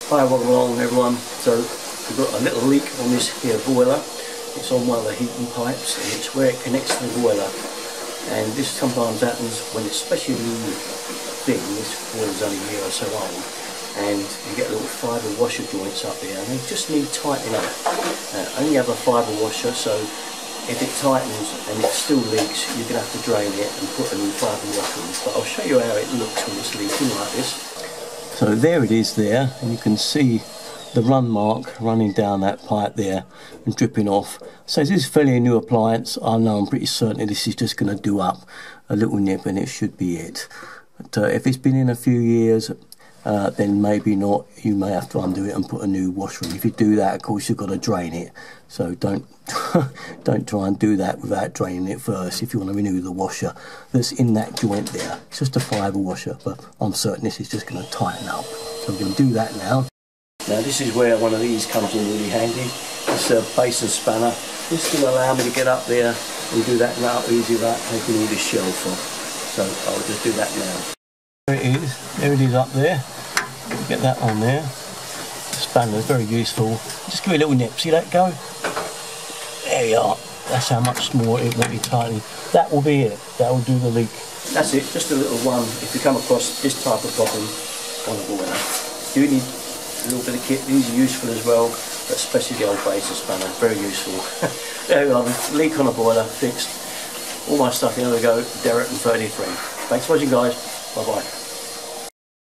Hi, welcome along everyone. So we've got a little leak on this here boiler. It's on one of the heating pipes and it's where it connects to the boiler. And this sometimes happens when it's especially new thing. This boiler's only a year or so old. And you get little fibre washer joints up there and they just need tightening up. Only have a fibre washer, so if it tightens and it still leaks, you're going to have to drain it and put a new fibre washer in. But I'll show you how it looks when it's leaking like this. So there it is there, and you can see the run mark running down that pipe there and dripping off. So this is fairly a new appliance. I know, I'm pretty certain this is just going to do up a little nip and it should be it. But if it's been in a few years, then maybe not. You may have to undo it and put a new washer in. If you do that, of course, you've got to drain it. So don't try and do that without draining it first if you want to renew the washer that's in that joint there. It's just a fibre washer, but I'm certain this is just going to tighten up. So I'm going to do that now. Now this is where one of these comes in really handy. It's a basin spanner. This is going to allow me to get up there and do that now easy without taking all this shelf off. So I'll just do that now. There it is. There it is up there. Get that on there. The spanner is very useful. Just give it a little nip. See that go? There you are. That's how much more it won't be tightening. That will be it. That will do the leak. That's it. Just a little one. If you come across this type of problem on a boiler, you need a little bit of kit. These are useful as well, but especially the old basin spanner. Very useful. There we are. Leak on a boiler fixed. All my stuff. Here we go. Derek and 33. Thanks for watching, guys. Bye bye.